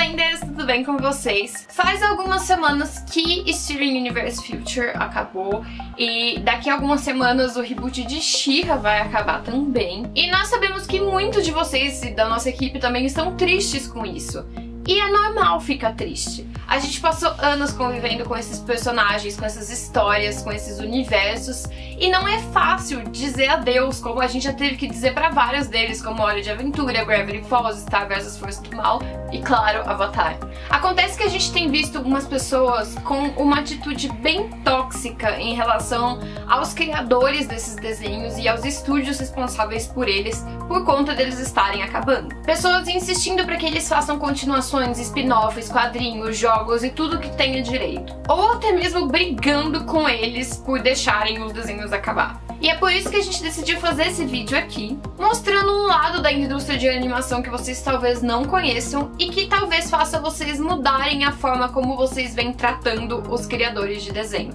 lenders, tudo bem com vocês? Faz algumas semanas que Steven Universe Future acabou e daqui a algumas semanas o reboot de She-Ra vai acabar também. E nós sabemos que muitos de vocês e da nossa equipe também estão tristes com isso. E é normal ficar triste. A gente passou anos convivendo com esses personagens, com essas histórias, com esses universos, e não é fácil dizer adeus, como a gente já teve que dizer pra vários deles, como Hora de Aventura, Gravity Falls, Star vs Força do Mal e, claro, Avatar. Acontece que a gente tem visto algumas pessoas com uma atitude bem tóxica em relação aos criadores desses desenhos e aos estúdios responsáveis por eles, por conta deles estarem acabando. Pessoas insistindo para que eles façam continuações, spin-offs, quadrinhos, jogos e tudo que tenha direito. Ou até mesmo brigando com eles por deixarem os desenhos acabar. E é por isso que a gente decidiu fazer esse vídeo aqui, mostrando um lado da indústria de animação que vocês talvez não conheçam e que talvez faça vocês mudarem a forma como vocês vêm tratando os criadores de desenho.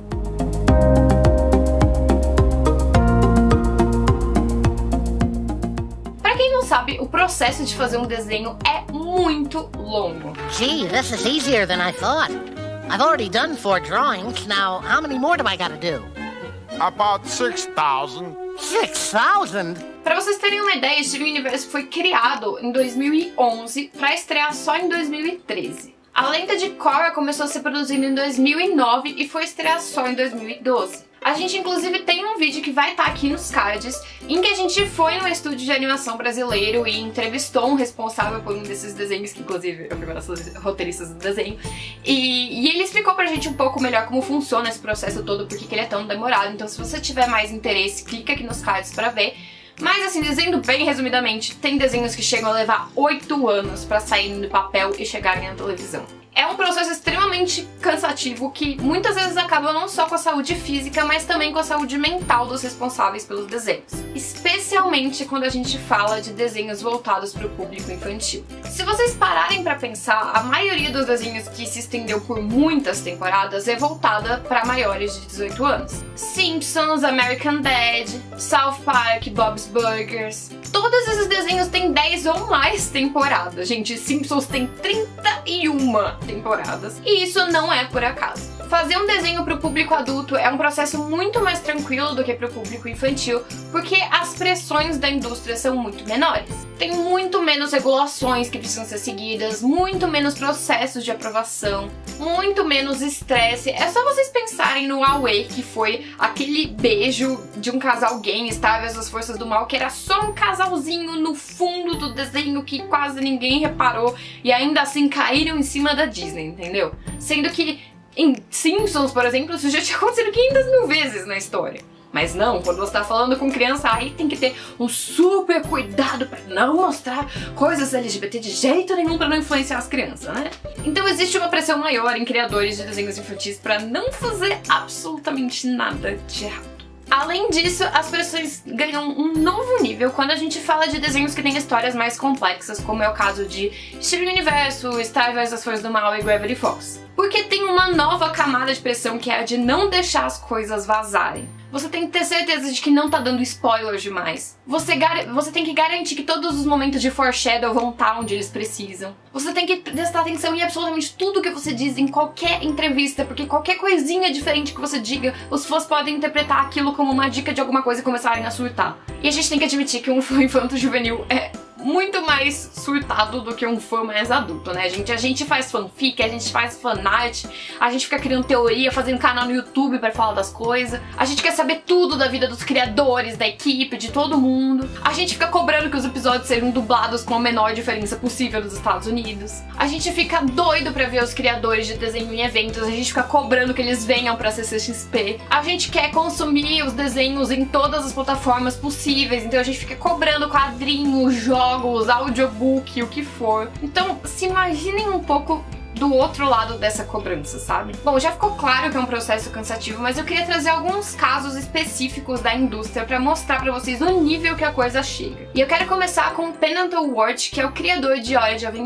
Pra quem não sabe, o processo de fazer um desenho é muito longo. Gee, this is easier than I thought. I've already done 4 drawings. Now, how many more do I gotta do? About 6,000. 6,000? Pra vocês terem uma ideia, Steven Universe foi criado em 2011 pra estrear só em 2013. A lenda de Korra começou a ser produzida em 2009 e foi estrear só em 2012. A gente inclusive tem um vídeo que vai estar aqui nos cards, em que a gente foi no estúdio de animação brasileiro e entrevistou um responsável por um desses desenhos, que inclusive eu fui uma das roteiristas do desenho, e ele explicou pra gente um pouco melhor como funciona esse processo todo, porque que ele é tão demorado. Então se você tiver mais interesse, clica aqui nos cards pra ver. Mas assim, dizendo bem resumidamente, tem desenhos que chegam a levar 8 anos pra saírem do papel e chegarem à televisão. É um processo extremamente cansativo que muitas vezes acaba não só com a saúde física, mas também com a saúde mental dos responsáveis pelos desenhos. Especialmente quando a gente fala de desenhos voltados para o público infantil. Se vocês pararem para pensar, a maioria dos desenhos que se estendeu por muitas temporadas é voltada para maiores de 18 anos. Simpsons, American Dad, South Park, Bob's Burgers... Todos esses desenhos têm 10 ou mais temporadas. Gente, Simpsons tem 31 temporadas. E isso não é por acaso. Fazer um desenho para o público adulto é um processo muito mais tranquilo do que para o público infantil, porque as pressões da indústria são muito menores. Tem muito menos regulações que precisam ser seguidas, muito menos processos de aprovação, muito menos estresse. É só vocês pensarem no Away, que foi aquele beijo de um casal gay em Star vs Forças do Mal, que era só um casalzinho no fundo do desenho que quase ninguém reparou e ainda assim caíram em cima da Disney, entendeu? Sendo que em Simpsons, por exemplo, isso já tinha acontecido 500 mil vezes na história. Mas não, quando você tá falando com criança, aí tem que ter um super cuidado pra não mostrar coisas LGBT de jeito nenhum pra não influenciar as crianças, né? Então existe uma pressão maior em criadores de desenhos infantis pra não fazer absolutamente nada de errado. Além disso, as pressões ganham um novo nível quando a gente fala de desenhos que têm histórias mais complexas, como é o caso de Steven Universe, Star vs Força do Mal e Gravity Falls. Porque tem uma nova camada de pressão que é a de não deixar as coisas vazarem. Você tem que ter certeza de que não tá dando spoilers demais. Você tem que garantir que todos os momentos de foreshadow vão estar onde eles precisam. Você tem que prestar atenção em absolutamente tudo que você diz em qualquer entrevista, porque qualquer coisinha diferente que você diga, os fãs podem interpretar aquilo como uma dica de alguma coisa e começarem a surtar. E a gente tem que admitir que um fã infanto-juvenil é muito mais surtado do que um fã mais adulto, né, gente? A gente faz fanfic, a gente faz fanart, a gente fica criando teoria, fazendo canal no YouTube pra falar das coisas, a gente quer saber tudo da vida dos criadores, da equipe, de todo mundo, a gente fica cobrando que os episódios sejam dublados com a menor diferença possível dos Estados Unidos, a gente fica doido pra ver os criadores de desenho em eventos, a gente fica cobrando que eles venham pra CCXP, a gente quer consumir os desenhos em todas as plataformas possíveis, então a gente fica cobrando quadrinhos, jogos, audiobook, o que for. Então, se imaginem um pouco do outro lado dessa cobrança, sabe? Bom, já ficou claro que é um processo cansativo, mas eu queria trazer alguns casos específicos da indústria pra mostrar pra vocês o nível que a coisa chega. E eu quero começar com o Pennant Award, que é o criador de Hora de Aventura.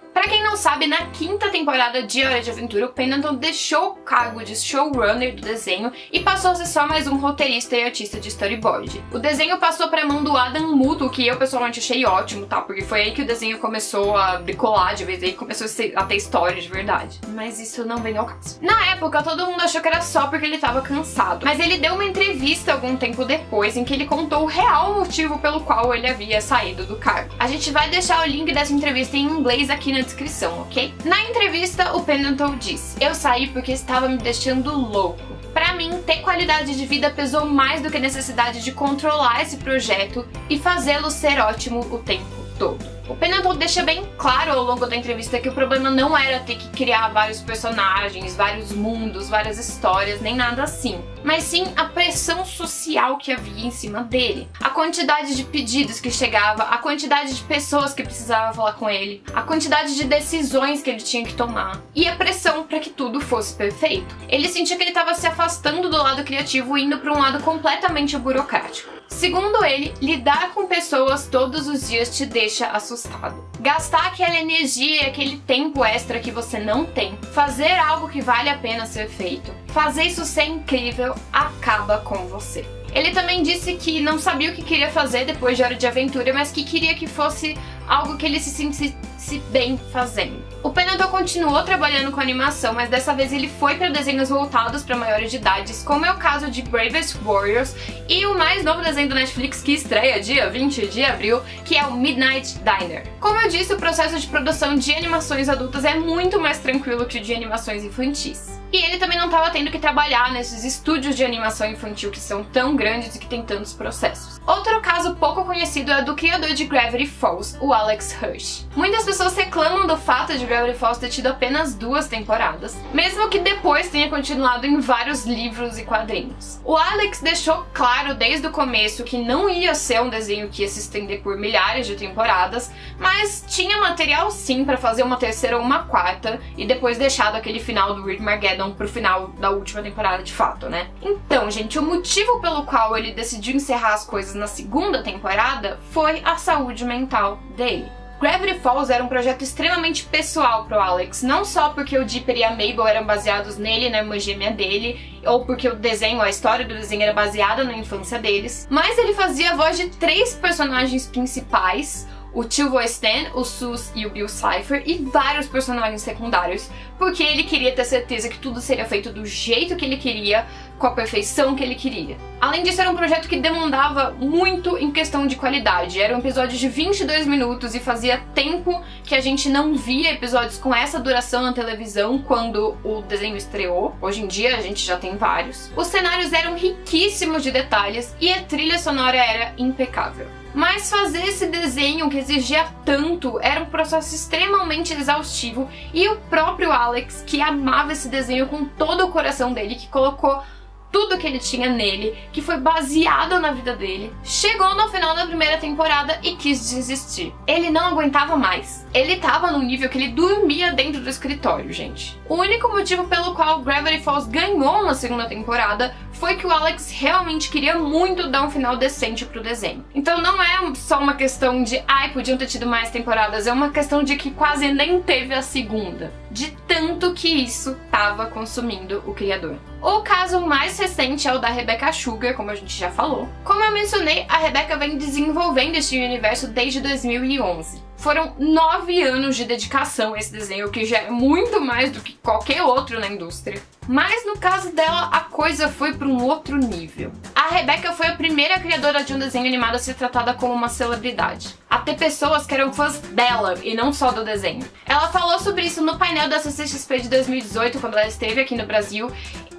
Pra quem não sabe, na 5ª temporada de Hora de Aventura, o Pendleton deixou o cargo de showrunner do desenho e passou a ser só mais um roteirista e artista de storyboard. O desenho passou pra mão do Adam Muto, que eu pessoalmente achei ótimo, tá? Porque foi aí que o desenho começou a decolar de vez, aí começou a ter história de verdade. Mas isso não vem ao caso. Na época, todo mundo achou que era só porque ele tava cansado, mas ele deu uma entrevista algum tempo depois em que ele contou o real motivo pelo qual ele havia saído do cargo. A gente vai deixar o link dessa entrevista em inglês aqui na descrição, ok? Na entrevista, o Pendleton disse: "Eu saí porque estava me deixando louco. Pra mim, ter qualidade de vida pesou mais do que a necessidade de controlar esse projeto e fazê-lo ser ótimo o tempo todo." O Pendleton deixa bem claro ao longo da entrevista que o problema não era ter que criar vários personagens, vários mundos, várias histórias, nem nada assim, mas sim a pressão social que havia em cima dele. A quantidade de pedidos que chegava, a quantidade de pessoas que precisavam falar com ele, a quantidade de decisões que ele tinha que tomar e a pressão para que tudo fosse perfeito. Ele sentia que ele estava se afastando do lado criativo e indo para um lado completamente burocrático. Segundo ele, lidar com pessoas todos os dias te deixa assustado. Gastar aquela energia e aquele tempo extra que você não tem, fazer algo que vale a pena ser feito, fazer isso ser incrível, acaba com você. Ele também disse que não sabia o que queria fazer depois de Hora de Aventura, mas que queria que fosse algo que ele se sentisse bem fazendo. O Pendleton continuou trabalhando com animação, mas dessa vez ele foi para desenhos voltados para maiores de idades, como é o caso de Bravest Warriors e o mais novo desenho do Netflix que estreia dia 20 de abril, que é o Midnight Diner. Como eu disse, o processo de produção de animações adultas é muito mais tranquilo que o de animações infantis. E ele também não estava tendo que trabalhar nesses estúdios de animação infantil que são tão grandes e que tem tantos processos. Outro caso pouco conhecido é do criador de Gravity Falls, o Alex Hirsch. Muitas pessoas reclamam do fato de Gravity Falls ter tido apenas 2 temporadas, mesmo que depois tenha continuado em vários livros e quadrinhos. O Alex deixou claro desde o começo que não ia ser um desenho que ia se estender por milhares de temporadas, mas tinha material sim para fazer uma 3ª ou uma 4ª e depois deixado aquele final do Armageddon pro final da última temporada de fato, né? Então, gente, o motivo pelo qual ele decidiu encerrar as coisas na 2ª temporada foi a saúde mental dele. Gravity Falls era um projeto extremamente pessoal pro Alex, não só porque o Dipper e a Mabel eram baseados nele e na irmã gêmea dele, ou porque o desenho, a história do desenho era baseada na infância deles, mas ele fazia a voz de 3 personagens principais, o Tilvo Stan, o Sus e o Bill Cipher, e vários personagens secundários, porque ele queria ter certeza que tudo seria feito do jeito que ele queria, com a perfeição que ele queria. Além disso, era um projeto que demandava muito em questão de qualidade. Era um episódio de 22 minutos e fazia tempo que a gente não via episódios com essa duração na televisão quando o desenho estreou. Hoje em dia a gente já tem vários. Os cenários eram riquíssimos de detalhes e a trilha sonora era impecável. Mas fazer esse desenho que exigia tanto era um processo extremamente exaustivo e o próprio Alex, que amava esse desenho com todo o coração dele, que colocou tudo que ele tinha nele, que foi baseado na vida dele, chegou no final da 1ª temporada e quis desistir. Ele não aguentava mais. Ele tava num nível que ele dormia dentro do escritório, gente. O único motivo pelo qual Gravity Falls ganhou na 2ª temporada foi que o Alex realmente queria muito dar um final decente pro desenho. Então não é só uma questão de ai, podiam ter tido mais temporadas, é uma questão de que quase nem teve a 2ª, de tanto que isso tava consumindo o criador. O caso mais recente é o da Rebecca Sugar, como a gente já falou. Como eu mencionei, a Rebecca vem desenvolvendo este universo desde 2011. Foram 9 anos de dedicação a esse desenho, que já é muito mais do que qualquer outro na indústria. Mas no caso dela, a coisa foi para um outro nível. A Rebecca foi a primeira criadora de um desenho animado a ser tratada como uma celebridade, a ter pessoas que eram fãs dela e não só do desenho. Ela falou sobre isso no painel da CCXP de 2018, quando ela esteve aqui no Brasil,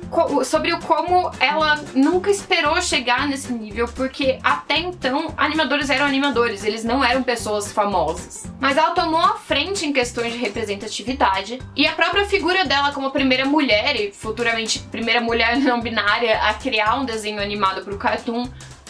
sobre como ela nunca esperou chegar nesse nível, porque até então animadores eram animadores, eles não eram pessoas famosas. Mas ela tomou a frente em questões de representatividade, e a própria figura dela como a primeira mulher, e futuramente primeira mulher não binária, a criar um desenho animado para o Cartoon,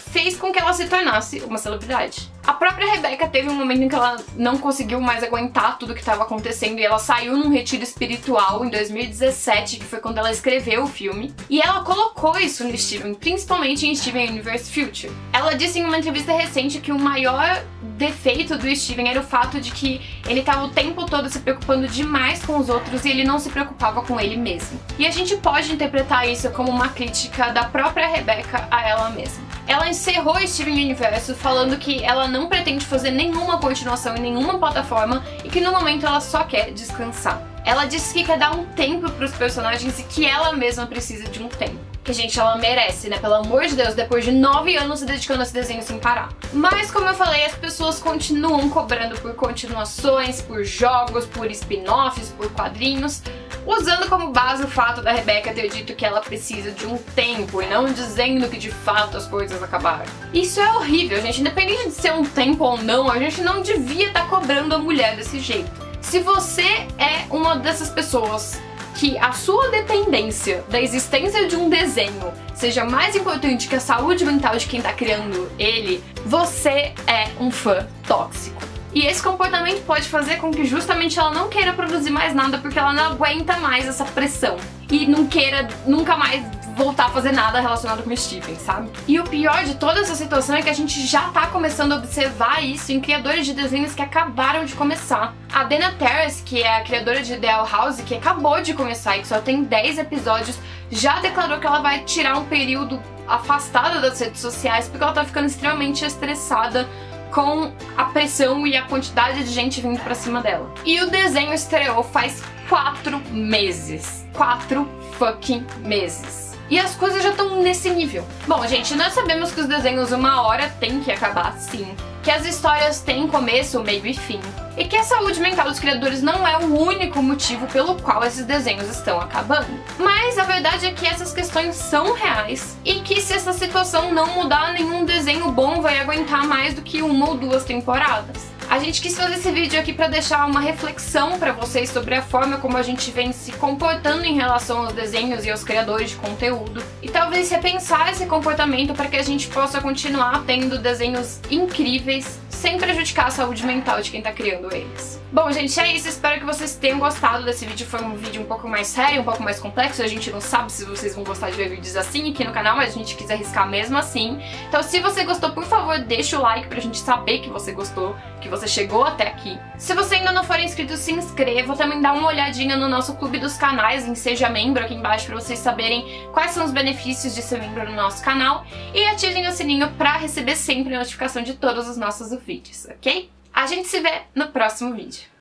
fez com que ela se tornasse uma celebridade. A própria Rebecca teve um momento em que ela não conseguiu mais aguentar tudo que estava acontecendo e ela saiu num retiro espiritual em 2017, que foi quando ela escreveu o filme, e ela colocou isso no Steven, principalmente em Steven Universe Future. Ela disse em uma entrevista recente que o maior defeito do Steven era o fato de que ele estava o tempo todo se preocupando demais com os outros e ele não se preocupava com ele mesmo. E a gente pode interpretar isso como uma crítica da própria Rebecca a ela mesma. Ela encerrou Steven Universe falando que ela não pretende fazer nenhuma continuação em nenhuma plataforma e que no momento ela só quer descansar. Ela disse que quer dar um tempo para os personagens e que ela mesma precisa de um tempo. Que, gente, ela merece, né? Pelo amor de Deus, depois de 9 anos se dedicando a esse desenho sem parar. Mas, como eu falei, as pessoas continuam cobrando por continuações, por jogos, por spin-offs, por quadrinhos, usando como base o fato da Rebecca ter dito que ela precisa de um tempo e não dizendo que de fato as coisas acabaram. Isso é horrível, gente. Independente de ser um tempo ou não, a gente não devia estar cobrando a mulher desse jeito. Se você é uma dessas pessoas que a sua dependência da existência de um desenho seja mais importante que a saúde mental de quem tá criando ele, você é um fã tóxico. E esse comportamento pode fazer com que justamente ela não queira produzir mais nada porque ela não aguenta mais essa pressão e não queira nunca mais voltar a fazer nada relacionado com o Steven, sabe? E o pior de toda essa situação é que a gente já tá começando a observar isso em criadores de desenhos que acabaram de começar. A Dana Terrace, que é a criadora de Ideal House, que acabou de começar e que só tem 10 episódios, já declarou que ela vai tirar um período afastada das redes sociais porque ela tá ficando extremamente estressada com a pressão e a quantidade de gente vindo pra cima dela. E o desenho estreou faz 4 meses. 4 fucking meses. E as coisas já estão nesse nível. Bom, gente, nós sabemos que os desenhos uma hora tem que acabar, sim. Que as histórias têm começo, meio e fim. E que a saúde mental dos criadores não é o único motivo pelo qual esses desenhos estão acabando. Mas a verdade é que essas questões são reais e que se essa situação não mudar, nenhum desenho bom vai aguentar mais do que 1 ou 2 temporadas. A gente quis fazer esse vídeo aqui para deixar uma reflexão para vocês sobre a forma como a gente vem se comportando em relação aos desenhos e aos criadores de conteúdo e talvez repensar esse comportamento para que a gente possa continuar tendo desenhos incríveis sem prejudicar a saúde mental de quem tá criando eles. Bom, gente, é isso. Espero que vocês tenham gostado desse vídeo. Foi um vídeo um pouco mais sério, um pouco mais complexo. A gente não sabe se vocês vão gostar de ver vídeos assim aqui no canal, mas a gente quis arriscar mesmo assim. Então, se você gostou, por favor, deixa o like pra gente saber que você gostou, que você chegou até aqui. Se você ainda não for inscrito, se inscreva. Também dá uma olhadinha no nosso clube dos canais, em Seja Membro, aqui embaixo, pra vocês saberem quais são os benefícios de ser membro no nosso canal. E ativem o sininho pra receber sempre a notificação de todos os nossos vídeos, ok? A gente se vê no próximo vídeo.